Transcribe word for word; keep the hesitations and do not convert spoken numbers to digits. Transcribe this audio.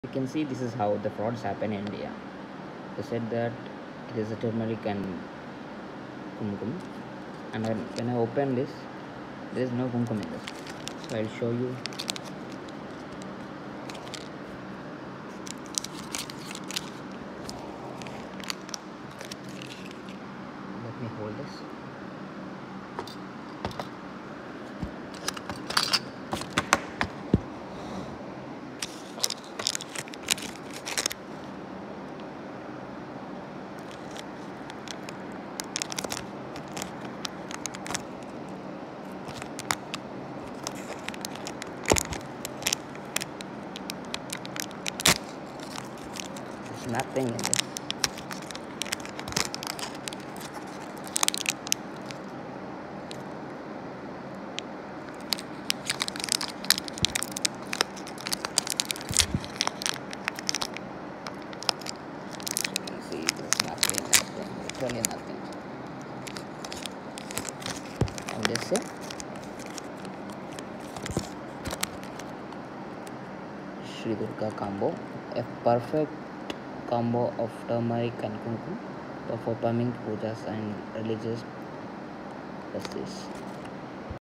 You can see this is how the frauds happen in India. They said that it is a turmeric and kumkum, and when, when I open this, there is no kumkum in this. So I'll show you. Let me hold this. There's nothing in this. You can see there's nothing, nothing, literally nothing. And this is Sri Durga combo, a perfect combo of turmeric and kumkum for performing pujas and religious justice.